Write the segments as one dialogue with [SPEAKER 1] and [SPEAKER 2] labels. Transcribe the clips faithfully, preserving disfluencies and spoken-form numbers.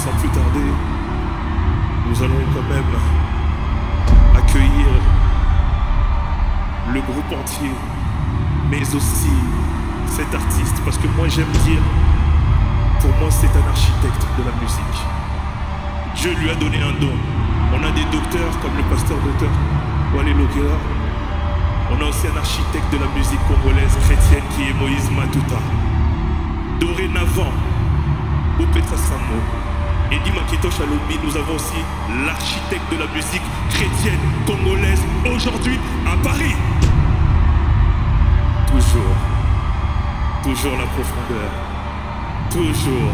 [SPEAKER 1] sans plus tarder, nous allons quand même accueillir le groupe entier, mais aussi cet artiste, parce que moi j'aime dire, pour moi c'est un architecte de la musique. Dieu lui a donné un don. On a des docteurs comme le pasteur docteur Wale Lokera. On a aussi un architecte de la musique congolaise chrétienne qui est Moïse Matuta. Dorénavant, au Petra Samo et Dima Kitosh Alobi, nous avons aussi l'architecte de la musique chrétienne congolaise aujourd'hui à Paris. Toujours, toujours la profondeur, toujours.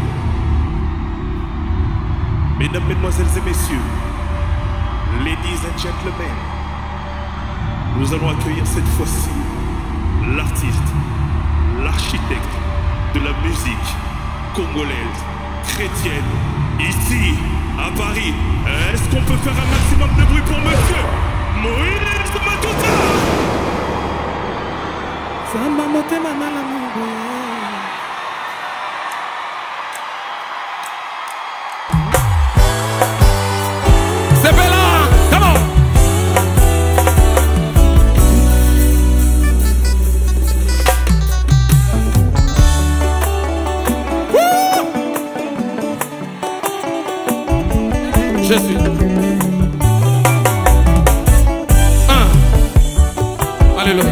[SPEAKER 1] Mesdames, mesdemoiselles et messieurs, ladies and gentlemen, nous allons accueillir cette fois-ci l'artiste, l'architecte de la musique congolaise, chrétienne, ici, à Paris. Est-ce qu'on peut faire un maximum de bruit pour monsieur Moïse Matuta?
[SPEAKER 2] Samba motema malamu.
[SPEAKER 3] C'est Bella, come on. Je suis un. Alléluia.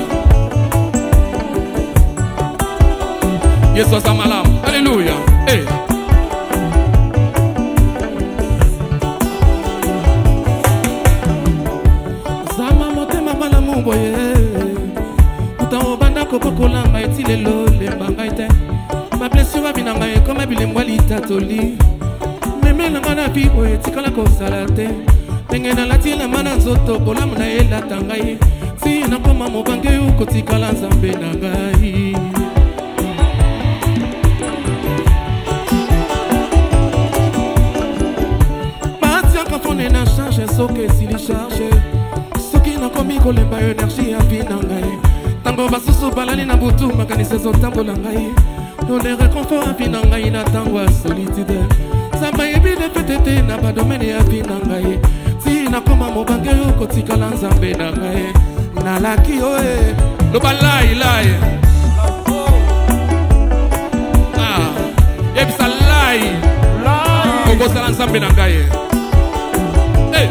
[SPEAKER 3] Yesu samalam. Alléluia. Hey.
[SPEAKER 2] Zama motema malamu boye. Utango banda kokolanga etilelo lembanga ite. Ma blessure binanga e comme bilembwa litatoli. Nanga na pipo etikala kosala te ndenge nalati elamba na nzoto bolamu na elata ngai si nakoma mobange okotikala nzambe na ngai batiaka fone na charge soki esili charge soki nakomi kolemba energie ya vi na ngai ntango basusu balali na butu makanisi ezotambola ngai yone réconfort ya vi na ngai na ntango ya solitude Samba yebi de fetete na ba domaine ya vi na ngai si nakoma mobange okotikala nzambe na ngai nalaki oe
[SPEAKER 3] loba lai lai ah yebisa lai lai okosala nzambe na ngai eh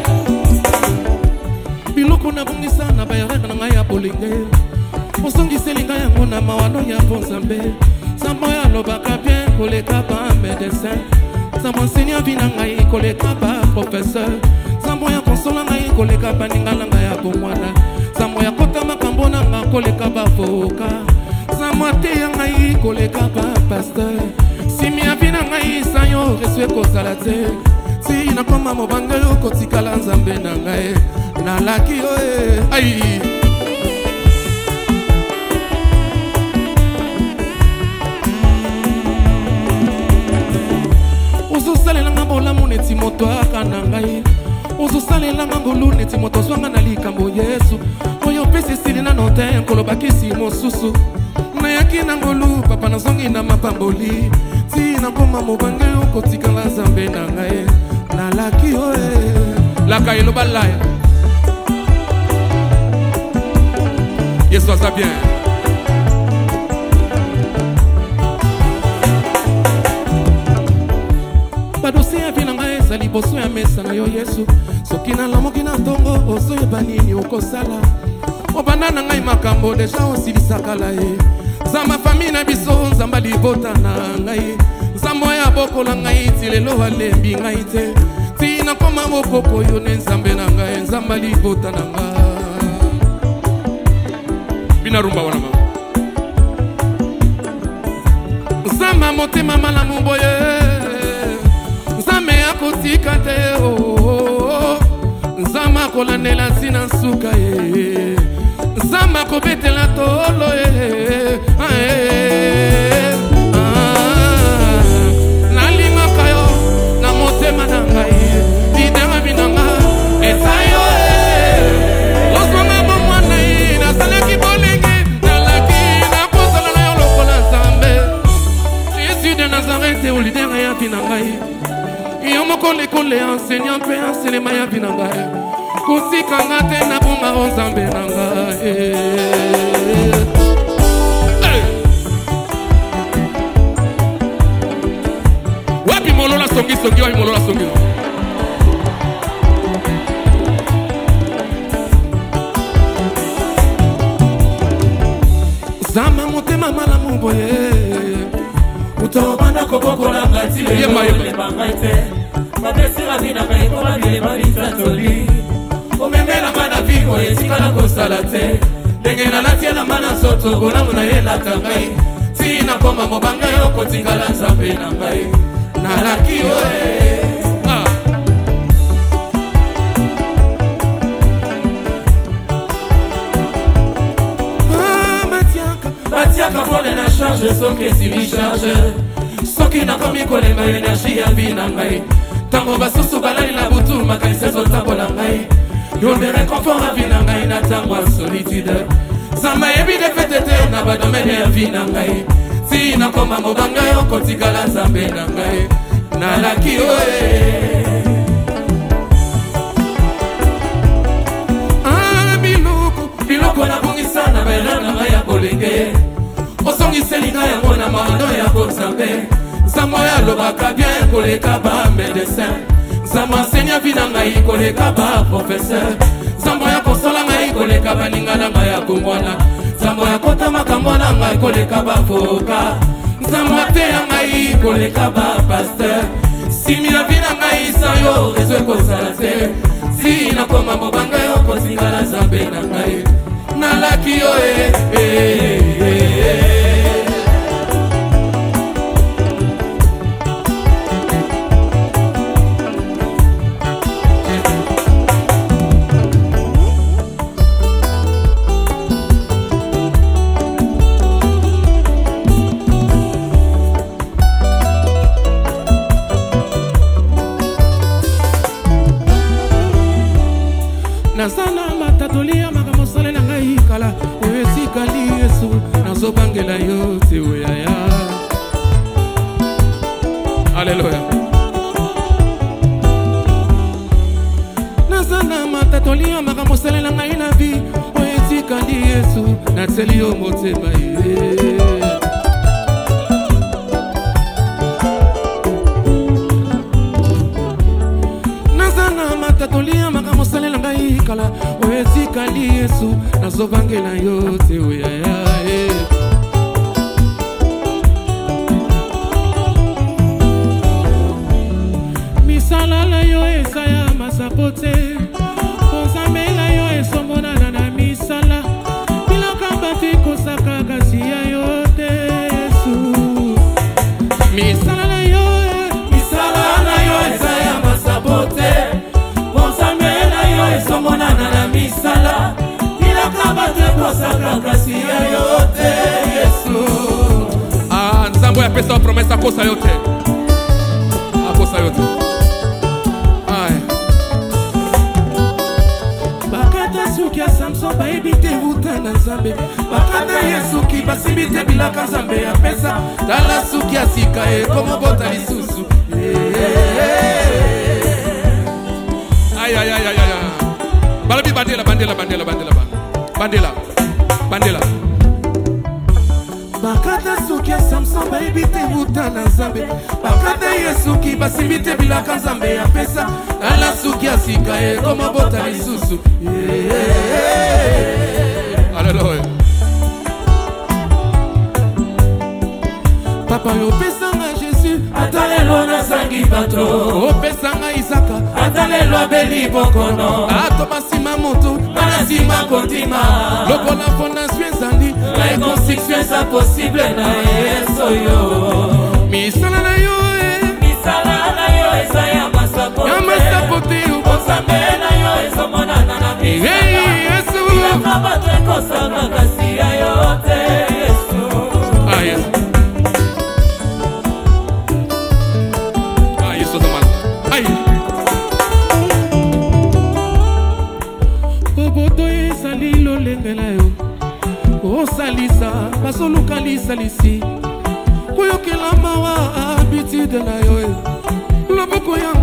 [SPEAKER 2] biloko na bongisa na bayareka na ngai ya bolinge osongiseli ngai yango na mawano ya nzambe sambo ya lobaka bien koleka ba médecin Sambo enseignant vina ngai koleka ba professeur Sambo ya konsola ngai koleka ba ningala ngai ya bomwana Sambo ya kota makambo na ngai koleka ba voka Sambo te ya ngai koleka ba pasteur Simi ya vina ngai sanyo reswe kozala te Si nakoma mobange okotikala nzambe na ngai Nalaki oe ai Ozosalelanga bolamu neti moto akana ngai Ozosalelanga ngolu neti moto zwanga na likambo Yesu Oyo pesi sili na note kolobakisi mosusu Nayaki na ngolu papa na zongi na mapamboli Ti nakoma mobange okotikala nzambe na ngai Nalaki oe
[SPEAKER 3] Laka eloba lai Yesu aza bien
[SPEAKER 2] Badosi ya vinanga ezali boso ya mesa na yo Yesu Soki na lamoki na ntongo oso yeba nini okosala Obanda na ngai makambo deja osilisaka la ye Zama fami na biso nzamba libota na ngai Nzambo ya bokola ngai ti lelo alembi ngai te Ti nakoma mokoko yo ne nzambe na ngai Nzamba libota na ngai
[SPEAKER 3] Bina rumba wana ma
[SPEAKER 2] Nzamba motema malamu boye Nzame akotika te o Nzama kolandela ntina nsuka ye Nzama kobetela tolo ye Nalimaka yo na motema na ngai Lidera binanga eza yo Loswanga bomwana ye Nasalaki bolenge Nalaki nakozala na yo lokola Nzambe Jésus de Nazareth o lidera ya binanga ye Yo moko l'école enseignant pe enseigner maya binanga. Kusika ngate na bunga onzambe nanga. Wapi molola songi songi wapi molola songi. Zama motema malamu boye.
[SPEAKER 4] Utobanda koboko la ngati le le bangaite. Mabesira vina kai kola le barita toli. Omemela mana viko etikala kosalate. Dengena latia na mana soto gona muna yela tangai. Tina koma mobanga yo kotikala nzambe na ngai. Na laki oe. Batiaka fone na charge soki simi charge. Soki na komi kolema energie ya bina ngai. Tango basusu balali na butu makaise zotabola ngai. Yo de réconfort à bina ngai na tango solitude. Zamba ebi de fetete na badomene ya bina ngai. Si na koma mobanga yo kotikala nzambe na ngai. Na laki oe. Ah biloko, biloko na bungisa na belana ngai ya bolenge. Osongi selinga ya mona mano ya konzambe. Zama ya lobaka bien koleka ba médecin. Zama enseigne vina ngai koleka ba professeur. Zama ya konsola ngai koleka ba lingana ngai ya komwana. Zama ya kota makamwana ngai koleka ba avocat. Zama te ngai koleka ba pasteur. Simi ya vina ngai sayo ezwe kozala te. Si na koma mobanga yo kotingala zambe na ngai. Na laki yo eh eh eh.
[SPEAKER 2] Nasana matatolia makamosale na ngai kala. Ewe sikali Yesu nazobangela yo tewe ya. Alléluia. Nasana matatolia makamosale na ngai na vi. Ewe sikali Yesu natseli yo motema ye. Tatolia makamosale na ngai kala. Oye sikali Yesu nazobangela yo tewe ya ya eh. Misala la yo esaya masapote. Ozamela yo esomona na misala. Bilaka bati kosaka kasi ya yo te Yesu. Misala la yo
[SPEAKER 4] misala la yo esaya masapote. Somona na misala ila kabate kosaka kasi ya yote Yesu.
[SPEAKER 3] Ah, nzambo ya pesa promesa kosa yote. Ah, kosa yote. Ai.
[SPEAKER 2] Bakata suki ya Samson ba ebite vuta na nzambe. Bakata Yesu ki basibite bilaka nzambe ya pesa. Tala suki ya sika e komo bota lisusu.
[SPEAKER 3] Ay ay ay ay ay. Balabi bandela bandela bandela bandela bandela bandela.
[SPEAKER 2] Bakata suki ya Samson ba ebite vuta na nzambe. Bakata Yesu ki basibite bilaka nzambe ya pesa. Tala suki ya sika e komo bota lisusu.
[SPEAKER 3] Alléluia.
[SPEAKER 2] Papa yo pesanga Jésus
[SPEAKER 4] atalelo na sangi bato.
[SPEAKER 2] O pesanga Isaka
[SPEAKER 4] atalelo abeli bokono.
[SPEAKER 2] Atomasima moto
[SPEAKER 4] manasima kontima.
[SPEAKER 2] Lokola fondation ezali
[SPEAKER 4] la construction est possible na Yesu yo.
[SPEAKER 2] Misala na yo eh.
[SPEAKER 4] Misala na yo esaya masapote.
[SPEAKER 2] Ya masapote
[SPEAKER 4] Ozambe na yo esomona na misala.
[SPEAKER 2] Hey Yesu.
[SPEAKER 4] Ila kabate kosaka kasi ya yote Yesu.
[SPEAKER 3] Ah yes.
[SPEAKER 2] Osalisa basoluka lisalisi koyokela mawa habitude na yo loboko ya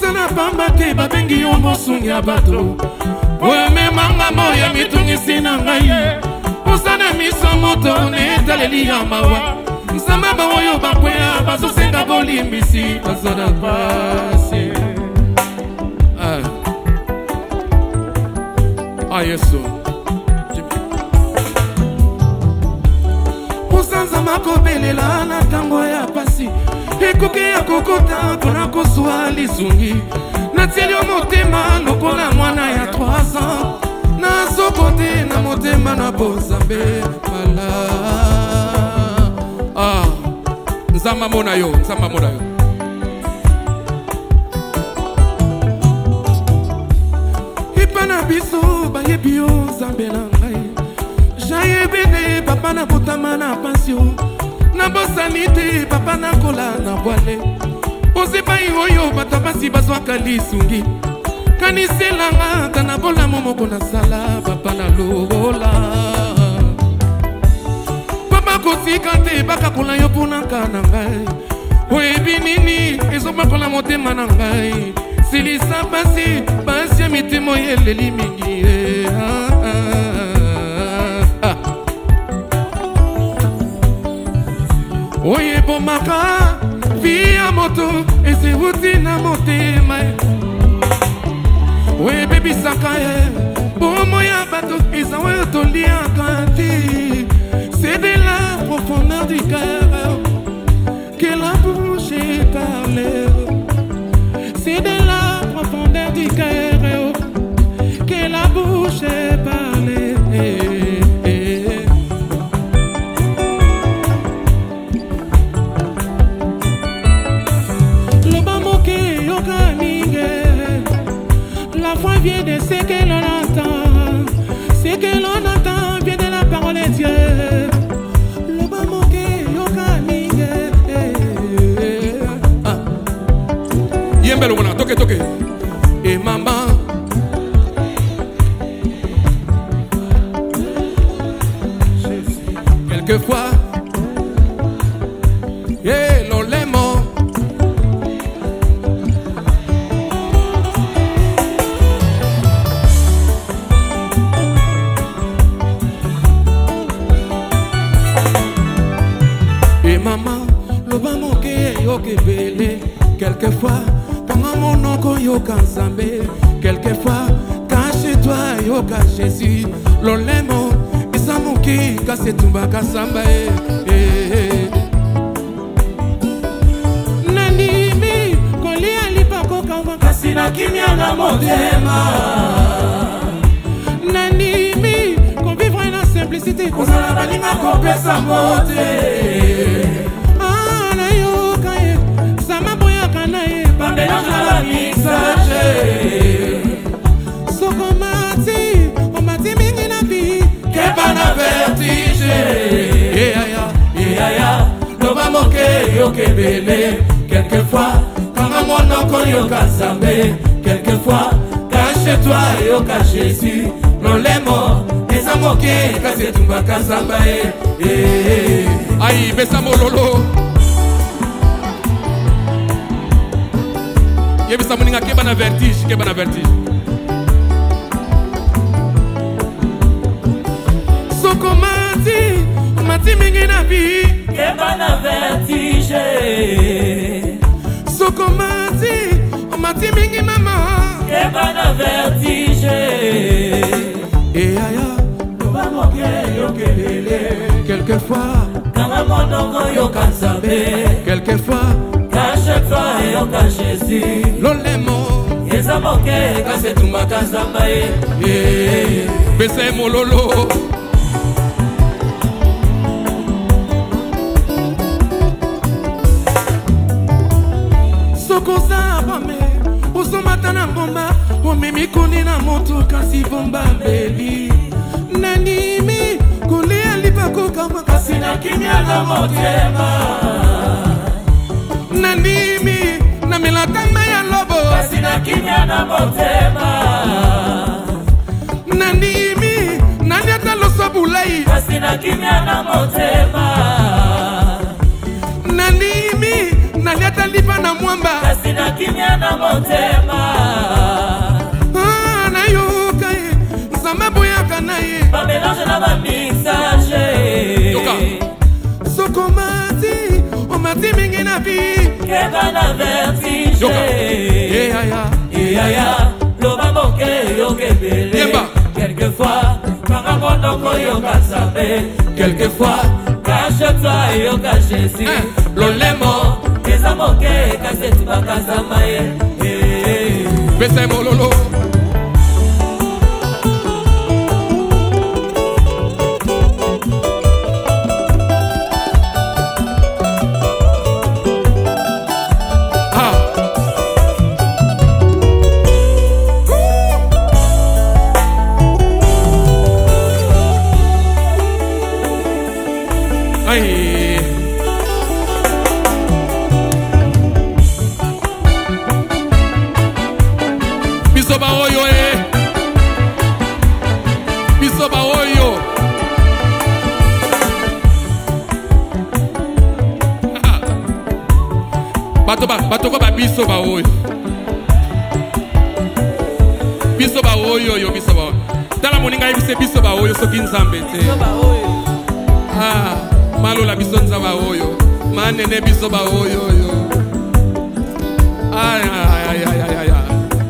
[SPEAKER 2] Osana pamba te babengi yo mosungi ya bato Weme manga moya mitungisi na ngai Osana miso moto netaleli ya mawa Nsamba bawoyo bakwea bazosenga bolimbisi Bazona pasi Ah Ah yeso Osanza makobelela na tango ya pasi Ekoke ya kokota pona koswa lisungi Natieli o motema lokola mwana ya trois ans Na sokote na motema na bozambe Mala
[SPEAKER 3] Ah Nzamba mona yo, nzamba mona yo
[SPEAKER 2] Ipa na biso ba yebi yo zambe na ngai Jayebede papa na botama na passion Na bosanite papa na kola na boale Osepa oyo batabasi bazwaka lisungi Kaniselanga kana bola momoko na sala papa na lola Papa kotika te baka kola yo pona kana ngai Oyebi nini ezobakola motema na ngai Silisa basi basi ya mitimo yeleli mingi ah, ah, ah. Oye bomaka via moto ese wuti na motema Oye baby sakaye bomo ya bato esa we tolia kanti C'est de la profondeur du cœur que la bouche parle C'est de la profondeur du cœur que la bouche parle La foi vient de ce que l'on entend Ce que l'on entend vient de la parole de Dieu Le bas moqué yoka minge
[SPEAKER 3] Yembelo wana, toke toke
[SPEAKER 2] Et maman
[SPEAKER 3] Quelquefois Yeah, l'olemo
[SPEAKER 2] Maman, le bas moqué yoke bele Quelquefois, pendant mon oncle yoka nzambe Quelquefois, cache-toi yoka Jésus L'olemo, isa moki kase tumba kasamba eh Nandimi, koli alipa koka kasi na kimia na motema Nandimi, qu'on vivre la simplicité qu'on a la balinga qu'on pèse sa moté la mixage Soko mati, o mati mingi na bi Keba na vertige Eaya, eaya, loba moke yoke bele Quelquefois, kanga monoko yoka zambe Quelquefois, cache-toi yoka Jésus Lolemo, eza moke kase tumba kazamba
[SPEAKER 3] Aïe, besa mololo Yebisa muninga keba na vertige, keba na vertige.
[SPEAKER 2] Soko mati, mati mingi na bi
[SPEAKER 5] Keba na vertige
[SPEAKER 2] Soko mati, mati mingi mama
[SPEAKER 5] Keba na vertige
[SPEAKER 2] Eaya,
[SPEAKER 5] loba moke yoke lele
[SPEAKER 2] Quelquefois,
[SPEAKER 5] kanga monongo yoka nzambe
[SPEAKER 2] quelquefois
[SPEAKER 5] Cache-toi yoka Jésus
[SPEAKER 2] Lolemo
[SPEAKER 5] Eza moke kase tumba kazamba ye
[SPEAKER 3] Besa mololo
[SPEAKER 2] Soko zabame Uzomata na ngoma Omemi kuni na moto kasi bomba mbeli Nanimi kuli alipako kama kasi na kimia na motema Nanimi na milatanga ya lobo
[SPEAKER 5] kasi na kimia na motema
[SPEAKER 2] Nanimi nani ata loso bulai
[SPEAKER 5] kasi na kimia na motema
[SPEAKER 2] Nanimi nani ata lipa na mwamba
[SPEAKER 5] kasi na kimia na motema
[SPEAKER 2] Koti mingi na vie
[SPEAKER 5] Keba na vertige Yaya Loba moke yo kebele Quelquefois Maramondoko yo kasabe Quelquefois Cache-toi yo cache-si Lolemo Keza moke Kasetu bakazamaye
[SPEAKER 3] Bese mololo Bisoba oyo eh Bisoba oyo Batoba batoko ba bisoba oyo Bisoba oyo yo bisoba Tala moninga yebise bisoba oyo soki nzambe te Bisoba oyo Ah Malola biso nzaba oyo Manene bisoba oyo yo Ay ay ay ay ay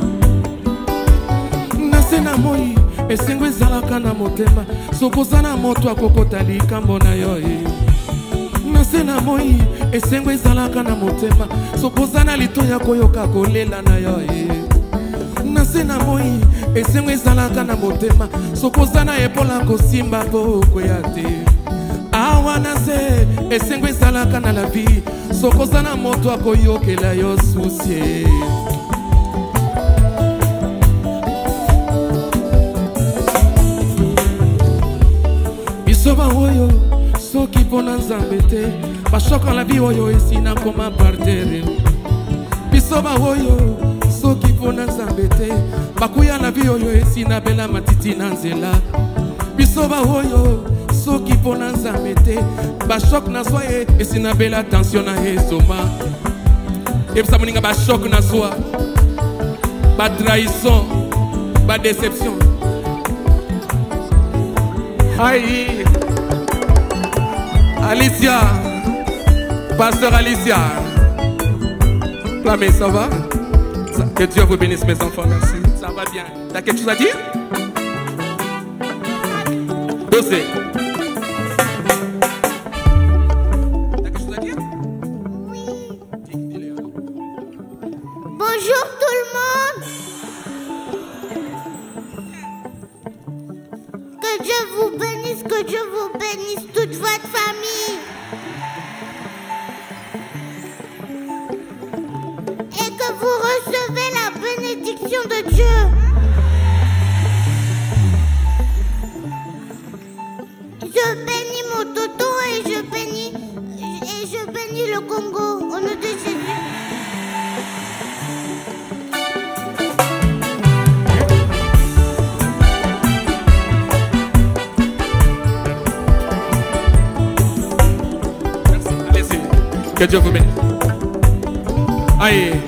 [SPEAKER 2] Nasena moi esengo ezalaka na motema sokoza na moto akokota likambo na yo Nasena moi esengo ezalaka na motema sokoza na lito ya koyoka kolela na yo Nasena moi esengo ezalaka na motema sokoza na epola kosimba po koya te Awa nase esengo ezalaka na la vie sokoza na moto akoyokela yo susie Bisoba oyo soki pona nzambe te bashoka la vie oyo esina koma partere Bisoba oyo soki pona nzambe te bakuya la vie oyo esina bela matiti na nzela Bisoba oyo soki pona nzambe te bashok na swa ye esina bela tension na esoma Ebisa moninga bashok na swa ba trahison ba déception Aïe Alicia Pasteur Alicia Flamé, ça va? Que Dieu vous bénisse mes enfants, merci. Ça va bien. T'as quelque chose à dire? Dosé. T'as quelque chose à dire?
[SPEAKER 6] Oui. Bonjour tout le monde. Que Dieu vous bénisse, que Dieu vous bénisse, toute votre famille. Et que vous recevez la bénédiction de Dieu. Je bénis mon tonton et je bénis, et je bénis le Congo au nom de Jésus.
[SPEAKER 3] Que Dieu vous bénisse. Aïe.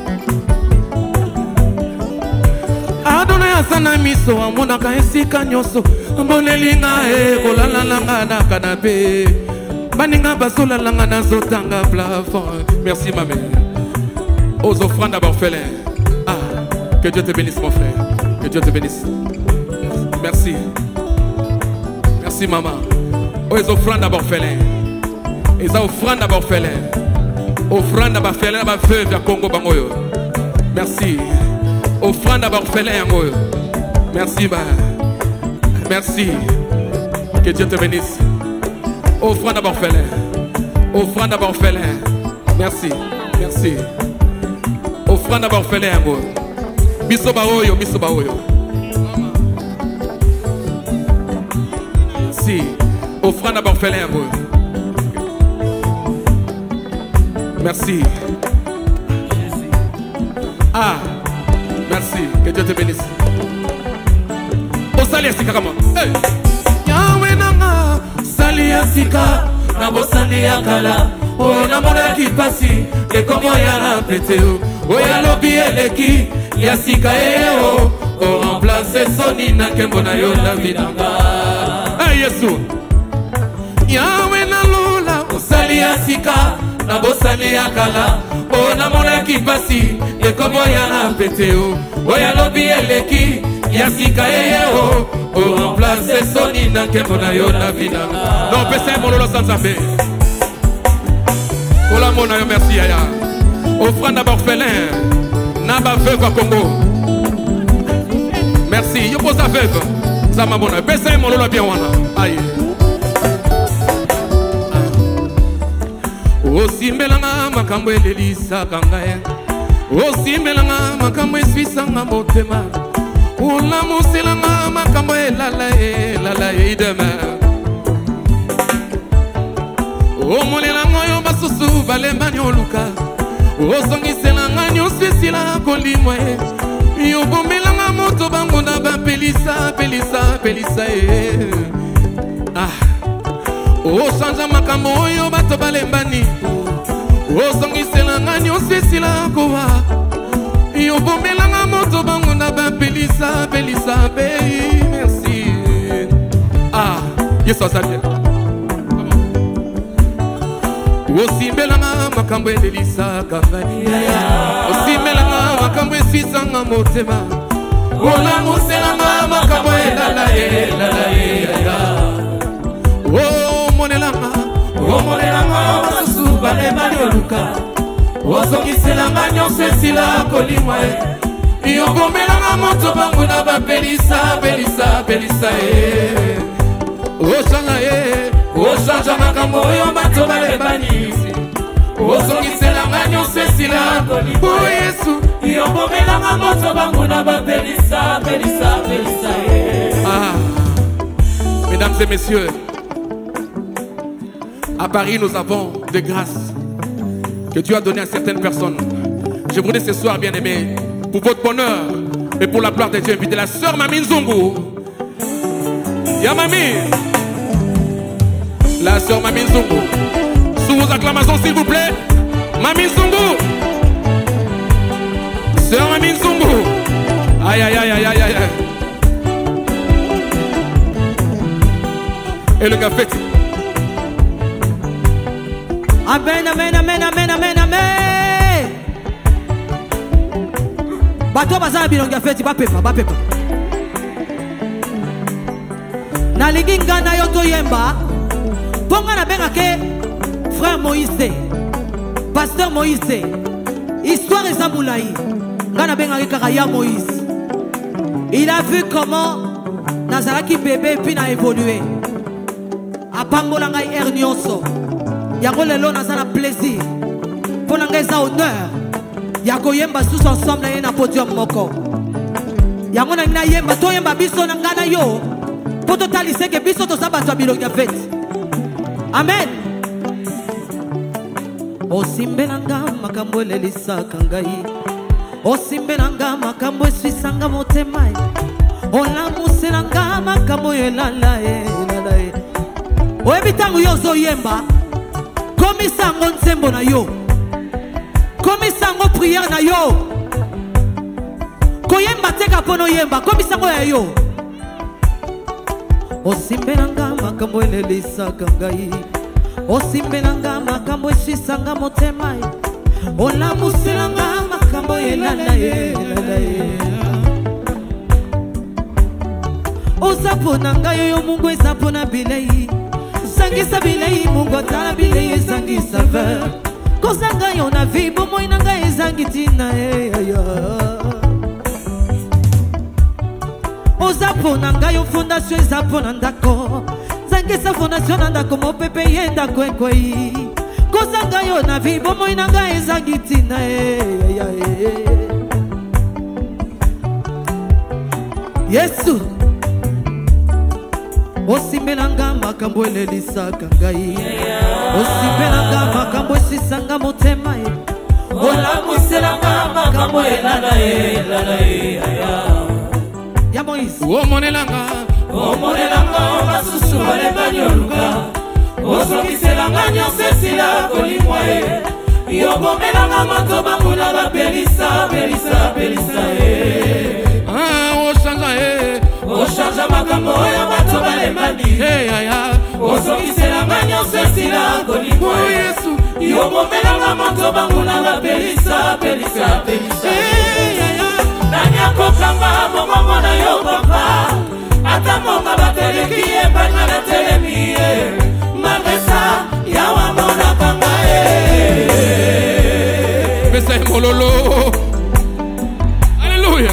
[SPEAKER 2] Adonai asana miso amonaka esika nyoso mbonelinga e kolala langa na kanape baninga basola langa na zotanga plafond.
[SPEAKER 3] Merci ma mère. Aux offrandes d'orphelins. Ah, que Dieu te bénisse mon frère. Que Dieu te bénisse. Merci. Merci maman. Aux offrandes d'orphelins. Et ça offrande d'abord félin. Offrande d'abord félin d'abord feu vers Congo bangoyo. Merci. Offrande d'abord félin bangoyo. Merci bah. Merci. Que Dieu te bénisse. Offrande d'abord félin. Offrande d'abord félin. Merci. Merci. Offrande d'abord félin bangoyo. Biso baoyo, biso baoyo. Merci. Offrande d'abord félin bangoyo. Merci. Ah, merci. Que Dieu te bénisse. Osali asika kama. Hey.
[SPEAKER 2] Yahweh nanga sali asika na bosali akala. O na mona kipasi ke komo ya na peteo. O ya lobi eleki ya sika eo. O remplacer soni na kembo na yo na vidanga.
[SPEAKER 3] Hey Yesu.
[SPEAKER 2] Yahweh na lola osali asika
[SPEAKER 4] na bosani ya kala o na monaki pasi ekoboya na peteo oya lobi eleki ya sika eye o o remplace soni na nkembo na yo na vida
[SPEAKER 3] non pesa mololo sanzabe kola mona yo merci yaya offrande d'orphelin na ba veuve à Congo merci yo pose veuve ça m'a bona pesa mololo bien wana aye osimbelanga makambo elelisaka ngai osimbelanga makambo eswisanga motema olamuselanga makambo elala elala ideme omolelanga oyo basusu balembani oluka osongiselanga nyonso esila kolimwa e yobomelanga moto bango na bapelisa pelisa pelisa e ochanja makambo oyo bato balembani osongiselanga nyonso esila kowa yobomelanga moto bango na bapelisa pelisa pe merci ah yesu azali osimbelanga makambo elelisaka ngai osimbelanga makambo eswisanga motema olamuselanga makambo elala elala eyaya omonelanga
[SPEAKER 4] omonelanga basusu balembani oluka osongiselanga nyonso esila kolimwa e yobomelanga moto bango na bapelisa pelisa pelisa e
[SPEAKER 3] ochanga e
[SPEAKER 4] ochanja makambo oyo bato balembani osongiselanga nyonso esila kolimwa
[SPEAKER 3] o yesu
[SPEAKER 4] yobomelanga moto bango na bapelisa pelisa pelisa e
[SPEAKER 3] ah mesdames et messieurs, à Paris, nous avons des grâces que Dieu a données à certaines personnes. Je voudrais ce soir, bien aimés, pour votre bonheur et pour la gloire de Dieu, inviter la sœur Mami Nzungu. Ya Mami, la sœur Mami Nzungu. Sous vos acclamations, s'il vous plaît. Mami Nzungu. Sœur Mami Nzungu. Aïe, aïe, aïe, aïe, aïe, aïe. Et le café.
[SPEAKER 7] Amen, amen, amen, amen, amen, amen. Bato bazala bilongi feti ba pepa, ba pepa. Na lingi ngana yo to yemba. Ponga na benga ke frère Moïse, pasteur Moïse. Histoire eza moulaï. Ngana benga ke kaya Moïse. Il a vu comment Nazaraki bébé puis na évolué. Apambola ngai er nyonso. Yango lelo nazana plaisir pour nangeza honneur yako yemba sous ensemble na na podium moko yango na na yemba to yemba biso na ngana yo poto talise ke biso to sabato bilonga fete amen osimbelanga makambo lelisa kangai osimbelanga makambo eswisanga motema olamuselanga makambo elala elala oebitangu yo zo yemba Komisango nsembo na yo Komisango prière na yo Koyemba teka pono yemba Komisango ya yo Osimbelanga makambo elelisa kangai Osimbelanga makambo eswisanga motema Olamuselanga makambo elala elala Ozapona ngai yo mungu ezapona bilei Sangisa bilei mungo tala bilei sangisa ver Kozanga yo na vibo moi nanga ezangitina eh ya Ozapo nanga yo fondation ezapo ndako Sangisa fondation ndako mo pepe yenda kwekwei Kozanga yo na vibo moi nanga ezangitina eh ya Yesu Osimbelanga makambo elelisa kangai Osimbelanga makambo esisanga motema
[SPEAKER 4] Olamuselanga makambo elala elala ya
[SPEAKER 7] Ya Moïse
[SPEAKER 3] Omonelanga
[SPEAKER 4] Omonelanga basusu balembani oluka Osongiselanga nyonso esila kolimwa e Yobomelanga moto bango na bapelisa pelisa pelisa e
[SPEAKER 3] Ah, ochanga e
[SPEAKER 4] Ochanja makambo oyo bato balembani
[SPEAKER 3] Hey, ya, ya
[SPEAKER 4] Osongiselanga nyonso esila kolimwa
[SPEAKER 3] Oh, Yesu
[SPEAKER 5] yomomelanga moto bangulanga pelisa pelisa pelisa nanya kokanga momongo na yo papa ata monga bateleki ebanga na telemi magesa yawa mona kanga
[SPEAKER 3] Mesa mololo Alléluia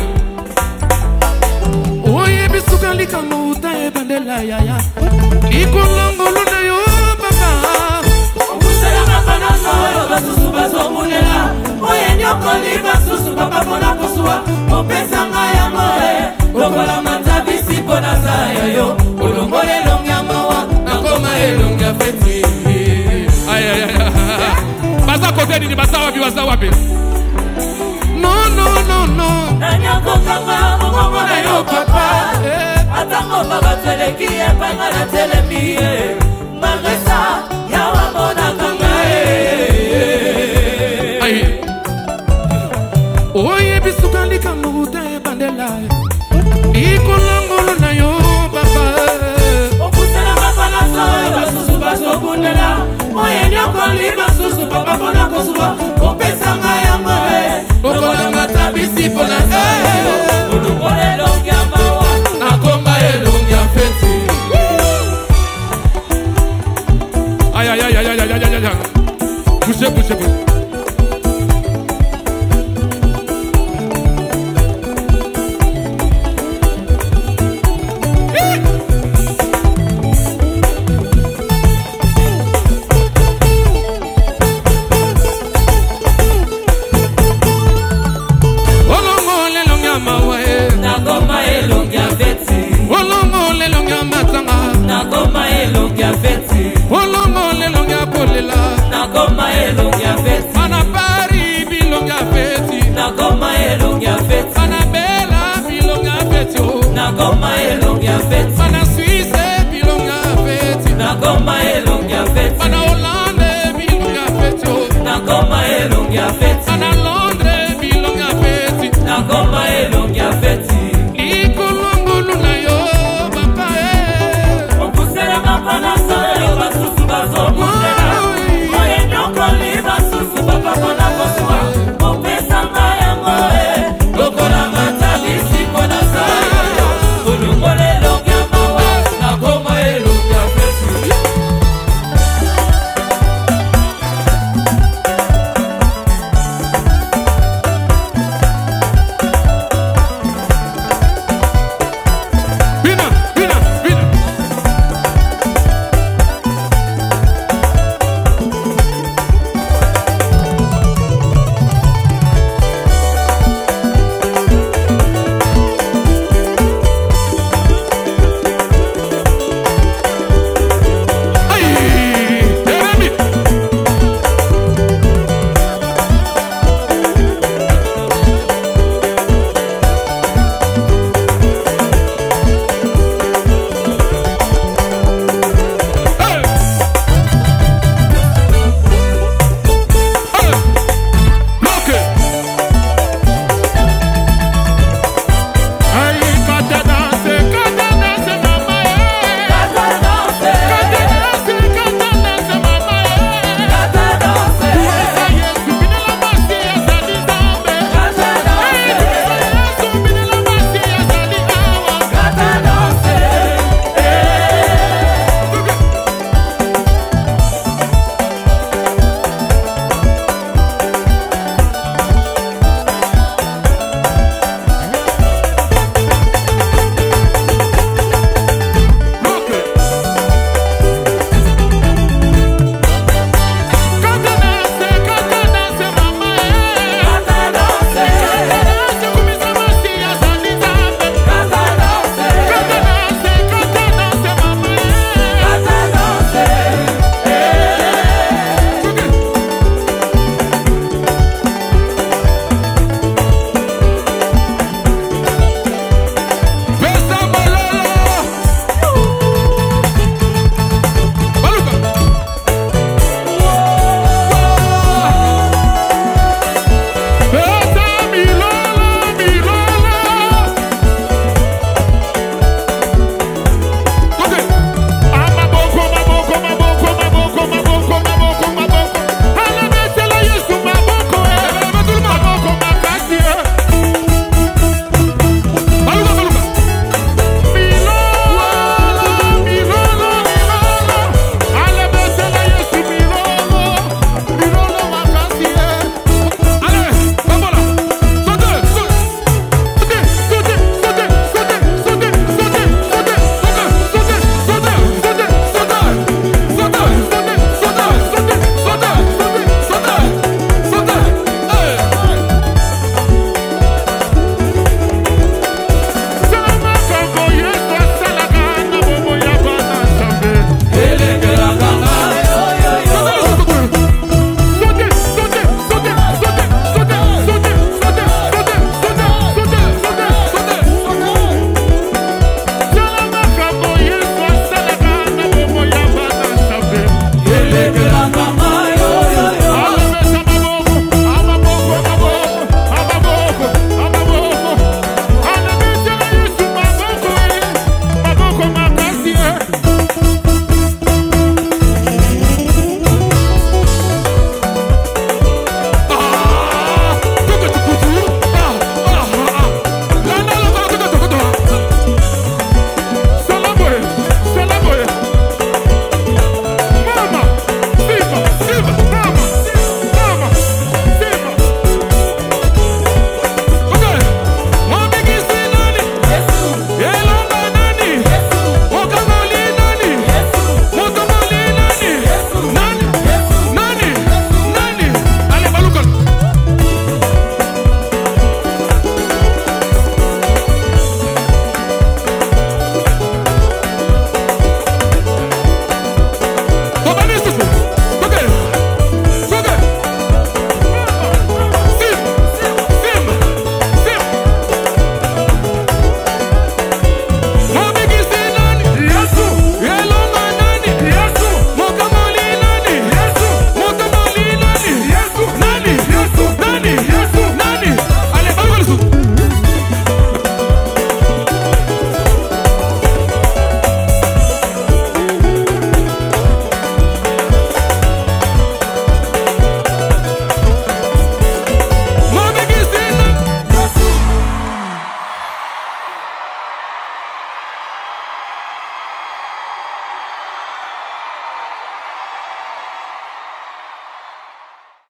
[SPEAKER 3] Oye bisuka likamo uta ebandela yaya Ikolongolo na yo papa
[SPEAKER 5] Okusela mapana soyo basusu bazomulela Oye nyoko li basusu papa pona kusua Opesa ngaya moe Lokola matabisi pona zaya yo Olongole longa mawa Nakoma elonga feti
[SPEAKER 3] Aïe aïe aïe Basa kote nini basa wapi basa wapi Non non non non
[SPEAKER 5] Nanya kokanga momongo na yo papa Atango baba teleki ebanga na telemi Magesa yawa mona kanga
[SPEAKER 3] Aïe Oye bisuka likamo uta ebandela Ikolongolo na yo papa
[SPEAKER 5] Okusela mapana soyo basusu bazobundela Oye nyoko li basusu papa pona kosuwa Opesa ngaya moe Okolanga tabisi pona